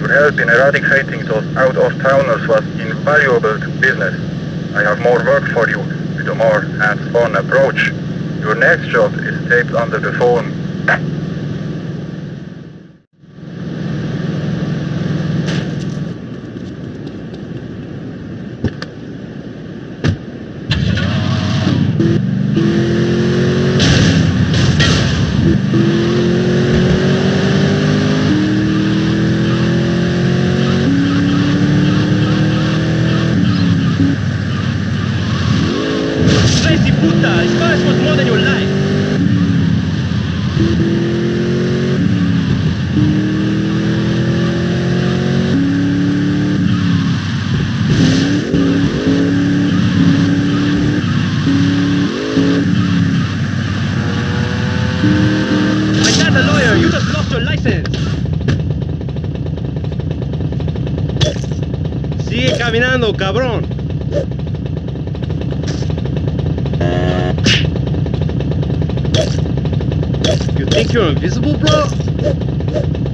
Your help in eradicating those out-of-towners was invaluable to business. I have more work for you with a more hands-on approach. Your next job is taped under the phone. Crazy puta! This virus was more than your life! I got a lawyer! You just lost your license! Sigue caminando, cabrón! You think you're invisible, bro?